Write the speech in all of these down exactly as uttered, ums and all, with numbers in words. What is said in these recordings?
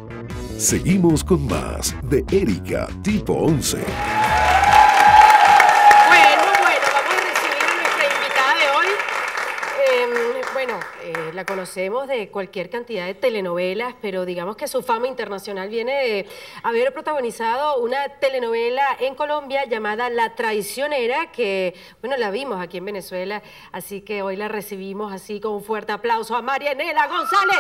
Seguimos con más de Erika Tipo once. Eh, la conocemos de cualquier cantidad de telenovelas, pero digamos que su fama internacional viene de haber protagonizado una telenovela en Colombia llamada La Traicionera, que, bueno, la vimos aquí en Venezuela, así que hoy la recibimos así con un fuerte aplauso a Marianela González.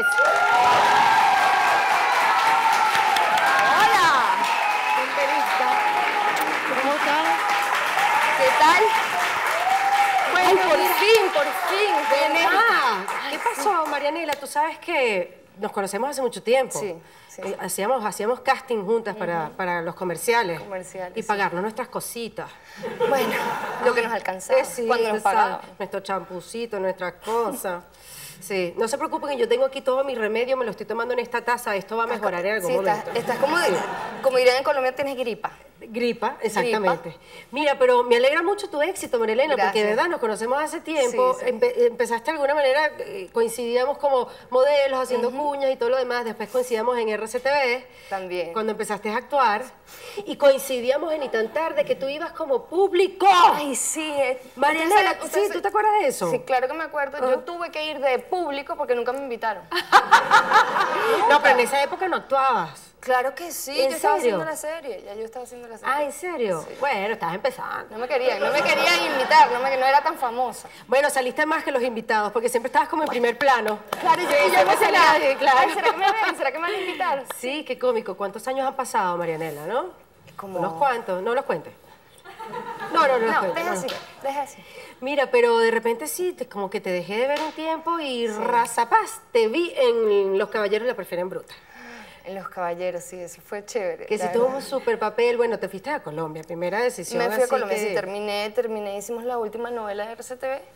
¡Hola! Bienvenida. ¿Cómo estás? ¿Qué tal? Bueno, Ay, por mira, fin, por fin. Vienes. Ah, ¿qué pasó, Marianela? Tú sabes que nos conocemos hace mucho tiempo. Sí, sí. Eh, hacíamos, hacíamos casting juntas uh-huh. para, para los comerciales. Comerciales. Y sí. pagarnos nuestras cositas. Bueno, lo que nos alcanzaba. Eh, sí, cuando nos pagaban. Nuestro champucito, nuestras cosas. Sí, no se preocupen que yo tengo aquí todo mi remedio, me lo estoy tomando en esta taza, esto va a mejorar en algún sí, momento. Estás, estás como, de, como dirían en Colombia, tienes gripa. Gripa, exactamente. Gripa. Mira, pero me alegra mucho tu éxito, Marilena, Gracias. Porque de verdad nos conocemos hace tiempo. Sí, sí. Empe empezaste de alguna manera, eh, coincidíamos como modelos, haciendo uh-huh. cuñas y todo lo demás. Después coincidíamos en R C T V. También. Cuando empezaste a actuar. Y coincidíamos en Ni tan tarde, que tú ibas como público. Ay, sí. Eh. Marilena, ¿sí? ¿Tú te acuerdas de eso? Sí, claro que me acuerdo. Uh-huh. Yo tuve que ir de público porque nunca me invitaron. No, pero en esa época no actuabas. Claro que sí, yo estaba haciendo la serie, ya yo estaba haciendo la serie. Ah, ¿en serio? Sí. Bueno, estabas empezando. No me querían, no me querían invitar, no, me, no era tan famosa. Bueno, saliste más que los invitados, porque siempre estabas como en bueno. primer plano. Claro, yo, y yo me salía, claro. Ay, ¿será que me ven? ¿Será que me van a invitar? Sí, qué cómico. ¿Cuántos años han pasado, Marianela, no? Como... ¿Unos cuantos? No los cuentes. No, no, no, no, no deja así, deja así. Mira, pero de repente sí, te, como que te dejé de ver un tiempo y sí. razapaz, te vi en Los Caballeros la Prefieren Bruta. En Los Caballeros, sí, eso fue chévere. Que si tuvo un súper papel, bueno, te fuiste a Colombia, primera decisión. Me fui a Colombia, que... sí, terminé, terminé, hicimos la última novela de R C T V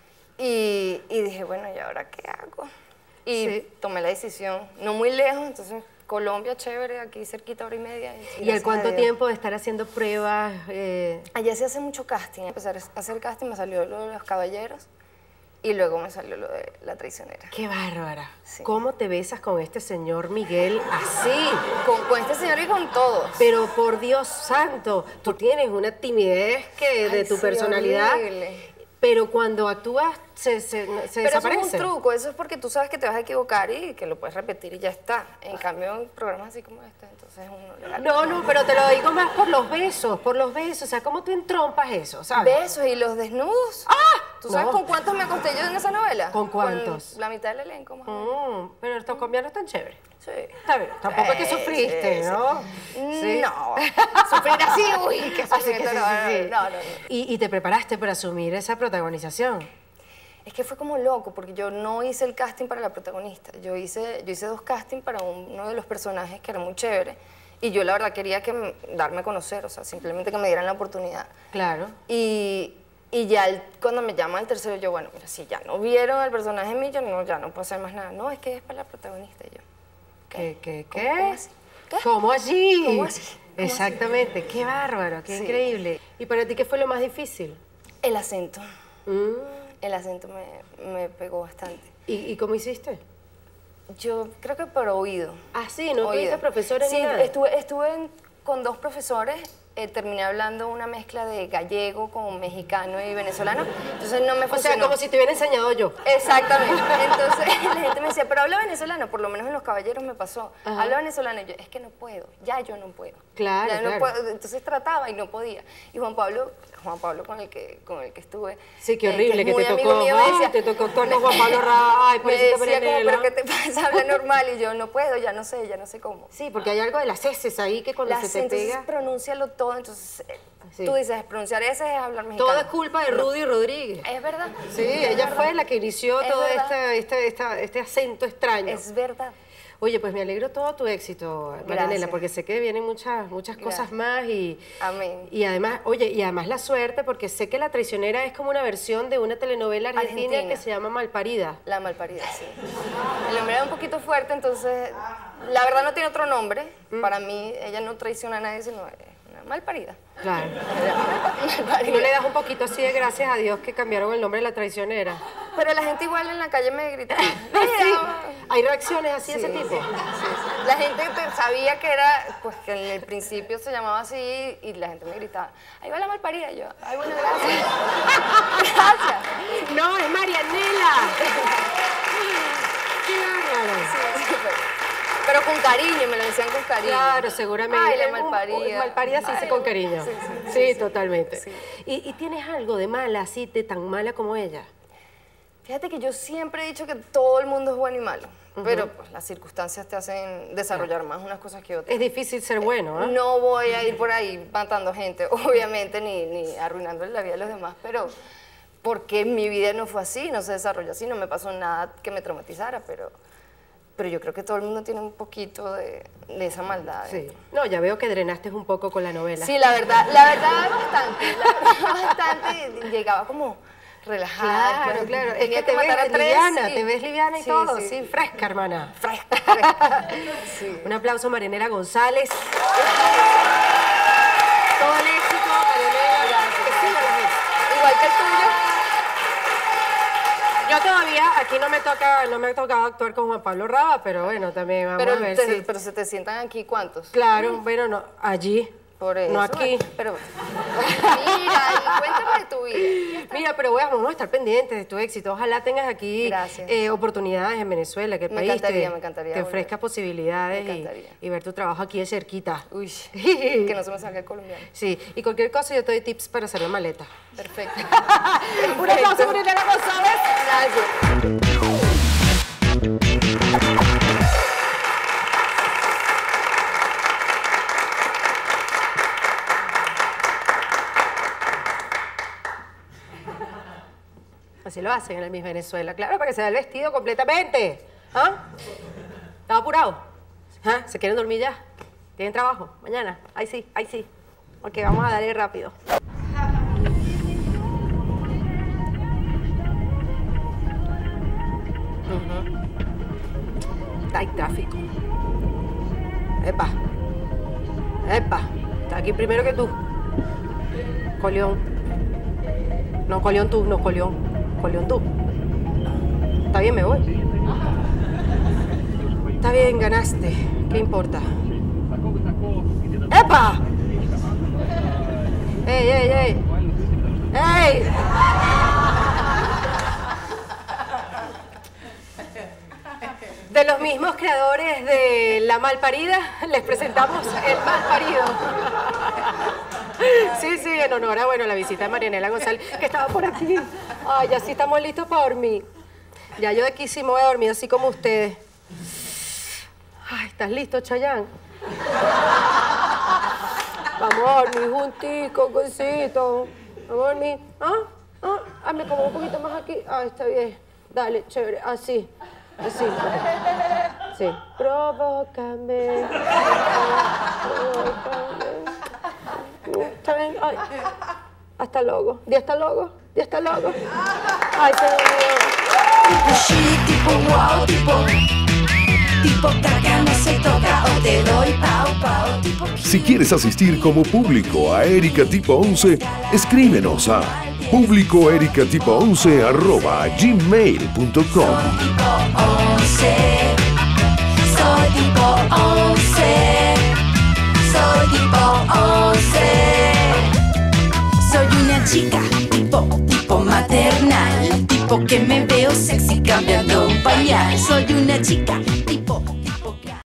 y, y dije, bueno, ¿y ahora qué hago? Y sí. tomé la decisión, no muy lejos, entonces Colombia, chévere, aquí cerquita, hora y media. ¿Y, ¿Y al cuánto tiempo de estar haciendo pruebas? Eh... Allá se hace mucho casting, empecé a hacer casting, me salió lo de Los Caballeros. Y luego me salió lo de La Traicionera. ¡Qué bárbara! Sí. ¿Cómo te besas con este señor Miguel así? Con, con este señor y con todos. Pero por Dios santo, tú tienes una timidez que Ay, de tu sí, personalidad. Horrible. Pero cuando actúas se, se, se Pero desaparece. Eso es un truco, eso es porque tú sabes que te vas a equivocar y que lo puedes repetir y ya está. En cambio, en programas así como este, entonces uno le da... No, no, pero te lo digo más por los besos, por los besos. O sea, ¿cómo tú entrompas eso, sabes? ¿Besos y los desnudos? ¡Ah! ¿Tú sabes no. con cuántos me acosté yo en esa novela? ¿Con cuántos? Con la mitad del elenco, más mm, pero estos colombianos están chéveres. Sí. Está bien, tampoco sí, es que sufriste, sí, ¿no? Sí. No, sufrir así, uy, qué sufrimiento, así que no, sí, sí. no, no, no. ¿Y, ¿Y te preparaste para asumir esa protagonización? Es que fue como loco, porque yo no hice el casting para la protagonista. Yo hice, yo hice dos castings para uno de los personajes que era muy chévere. Y yo la verdad quería que me, darme a conocer, o sea, simplemente que me dieran la oportunidad. Claro. Y, y ya el, cuando me llaman al tercero, yo, bueno, mira, si ya no vieron al personaje mío, yo no, ya no puedo hacer más nada. No, es que es para la protagonista. Y yo, ¿qué? ¿Qué? ¿Qué? ¿Cómo, cómo así? ¿Qué? ¿Cómo así? ¿Cómo así? ¿Cómo Exactamente, así? Qué bárbaro, qué sí. increíble. ¿Y para ti qué fue lo más difícil? El acento. Mm. El acento me, me pegó bastante. ¿Y, ¿Y cómo hiciste? Yo creo que por oído. Ah, sí, ¿no oído. tuviste profesores sí, ni nada? estuve, estuve en, con dos profesores, eh, terminé hablando una mezcla de gallego con mexicano y venezolano, entonces no me funcionó. O sea, como si te hubiera enseñado yo. Exactamente. Entonces la gente me decía, pero habla venezolano, por lo menos en Los Caballeros me pasó. Ajá. Habla venezolano y yo, es que no puedo, ya yo no puedo. Claro, ya no claro. puedo. Entonces trataba y no podía. Y Juan Pablo, Juan Pablo con el que, con el que estuve. Sí, qué horrible, eh, que, que te tocó, mío, ay, decía, te tocó actuar con Juan Pablo Ra, ay, me decía como, Marianela. pero ¿qué te pasa? Habla normal y yo no puedo, ya no sé, ya no sé cómo. Sí, porque hay algo de las heces ahí que cuando las, se te pega... Entonces pronúncialo todo, entonces sí. Tú dices, pronunciar ese es hablar mexicano. Todo es culpa de Rudy Rodríguez. Es verdad. Sí, es ella verdad. fue la que inició es todo este, este, este, este acento extraño. Es verdad. Oye, pues me alegro todo tu éxito, Marianela, porque sé que vienen muchas, muchas cosas más y, Amén. y además, oye, y además la suerte, porque sé que La Traicionera es como una versión de una telenovela argentina, argentina. que se llama Malparida. La Malparida, sí. El nombre era un poquito fuerte, entonces, la verdad no tiene otro nombre. Mm. Para mí, ella no traiciona a nadie, sino una mal parida. Claro. Mal ¿Y parida. no le das un poquito así de gracias a Dios que cambiaron el nombre de la traicionera? Pero la gente igual en la calle me gritaba. ¿Sí? "Mira". ¿Hay reacciones así de Sí, ese tipo? sí, sí. La gente te- sabía que era, pues que en el principio se llamaba así y la gente me gritaba, ahí va la malparida. Y yo, ay, bueno, gracias. Gracias. No, es Marianela. ¡Qué bárbaro! Sí, sí, pero, pero con cariño, me lo decían con cariño. Claro, seguramente. Ay, la Un- un- malparida. Malparida se dice Ay, con cariño. sí, Sí, sí, sí, totalmente. sí. ¿Y, y tienes algo de mala, así, de tan mala como ella? Fíjate que yo siempre he dicho que todo el mundo es bueno y malo, pero pues, las circunstancias te hacen desarrollar más unas cosas que otras. Es difícil ser bueno, ¿ah? No voy a ir por ahí matando gente, obviamente, ni, ni arruinando la vida de los demás, pero porque mi vida no fue así, no se desarrolló así, no me pasó nada que me traumatizara, pero, pero yo creo que todo el mundo tiene un poquito de, de esa maldad. Sí. dentro. No, ya veo que drenaste un poco con la novela. Sí, la verdad, la verdad bastante, la verdad, bastante, llegaba como relajada. Claro, después claro. Es tenía que te ves matar a tres liviana, y- te ves liviana y Sí, todo, sí. sí, fresca, hermana. Fresca, fresca. Sí. Un aplauso a Marianela González. Todo el éxito, Marianela. Gracias. Que siga la gente. Igual que el tuyo. Yo todavía, aquí no me toca, no me ha tocado actuar con Juan Pablo Raba, pero bueno, también vamos Pero, a ver te- si... pero se te sientan aquí, ¿cuántos? Claro, bueno, no, allí. Por eso. No aquí. Pero, mira, y cuéntame de tu vida. Mira, pero bueno, vamos a estar pendientes de tu éxito. Ojalá tengas aquí Gracias. eh, oportunidades en Venezuela, que el Me país encantaría, te, me encantaría te volver. ofrezca posibilidades Me y, encantaría. y ver tu trabajo aquí de cerquita. Uy, que no se me salga el colombiano. Sí, y cualquier cosa yo te doy tips para hacer la maleta. Perfecto. Un aplauso para Marianela González. Gracias. Así lo hacen en el Miss Venezuela, claro, para que se vea el vestido completamente. ¿Ah? ¿Estaba apurado? ¿Ah? ¿Se quieren dormir ya? ¿Tienen trabajo? ¿Mañana? Ahí sí, ahí sí. Ok, vamos a darle rápido. Ujú. Hay tráfico. Epa. Epa. Está aquí primero que tú. Coleón. No, Coleón tú, no, Coleón. Coleón tú. Está bien, me voy. Está bien, ganaste. ¿Qué importa? ¡Epa! ¡Ey, ey, ey! ¡Ey! De los mismos creadores de La Malparida, les presentamos El Malparido. Sí, sí, en honor a, bueno, la visita de Marianela González, que estaba por aquí. Ay, ya sí estamos listos para dormir. Ya yo de aquí sí me voy a dormir así como ustedes. Ay, ¿estás listo, Chayán? Vamos a dormir junticos, cosito. Vamos a dormir. ¿Ah? ¿Ah? Ah, me como un poquito más aquí. Ah, está bien. Dale, chévere. Así. Así. Sí. Provócame. Provócame. Está bien. Ay. Hasta luego. Di hasta luego. Di hasta luego. Ay, se me olvidó. Tipo chic, tipo wow, tipo tipo caca no se toca o te doy pau pau, tipo Si quieres asistir como público a Erika Tipo once, escríbenos a públicoericatipo once arroba gmail punto com. tipo once, soy tipo once, soy tipo once. Soy una chica tipo, tipo maternal, tipo que me veo sexy cambiando un pañal. Soy una chica